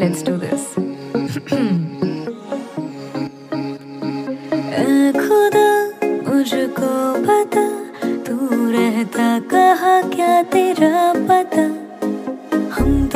let's do this. खुदा मुझको पता तू रहता कहाँ क्या तेरा पता हम तो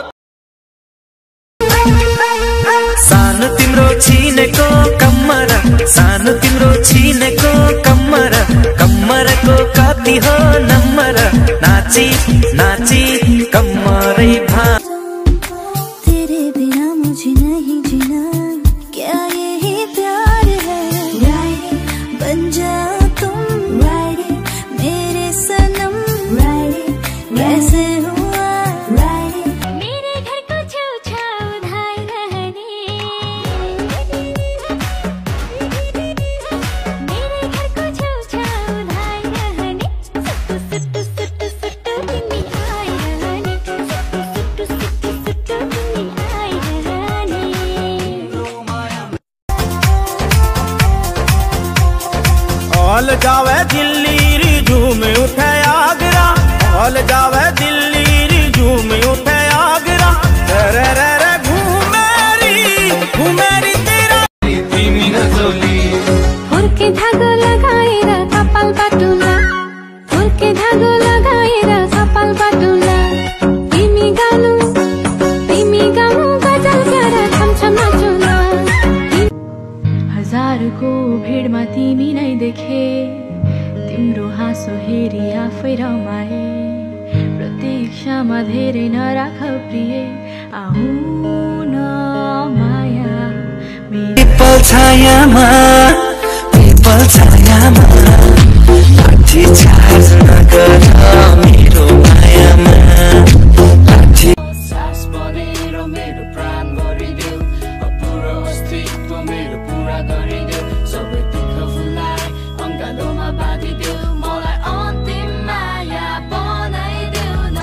सानो तिम्रो छिनेको कम्मर सानो तिम्रो छिनेको कम्मर कम्मरको कति हो नम्बर नाची नाची कम्मरै भा तेरे बिना मुझे नहीं जीना क्या यही प्यार है बन जाओ तुम मेरे सनम कैसे हुआ मेरे घर को छू छाऊ धाई रहने मेरे घर को छू छाऊ धाई रहने सुट सुट सुट तिमी आई रहने सुट सुट सुट तिमी आई रहने हॉल जावे दिल्ली रिजू में उठे आगरा हॉल जावे दिल्ली रिजू में उठे आगरा रे रे रे घूमेरी तेरा तिमी नजोली फुर्के धागो लगाएर कपाल बाटुला फुर्के धागो लगाएर कपाल बाटुला तिमी गानु गजल गाएर छमछम नाचुला हजारको भिडमा तिमी नै देखे तिम्रो हाँसो हेरी आफै रमाए प्रतीक्षामा धेरै नराख प्रिय आऊ न माया पीपल छायामा लाठी चार्ज नगर मेरो मायामा लाठी सास बनेर मेरो प्राण भरिदेऊ अपुरो अस्तित्व मेरो पुरा गरे